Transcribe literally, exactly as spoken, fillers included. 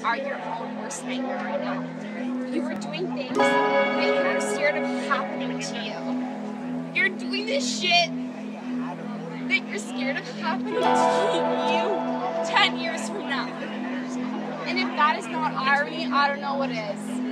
are your own worst nightmare right now. You are doing things that you're scared of happening to you. You're doing this shit that you're scared of happening to you ten years from now. And if that is not irony, I don't know what is.